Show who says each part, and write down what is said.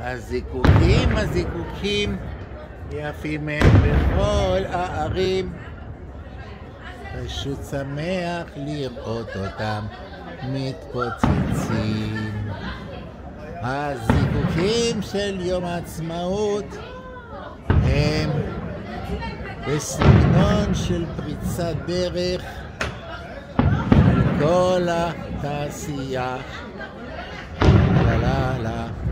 Speaker 1: הזיקוקים, הזיקוקים, יפים הם בכל הערים. פשוט שמח לראות אותם מתפוצצים. הזיקוקים של יום העצמאות הם בסגנון של פריצת דרך של כל התעשייה. לה לה לה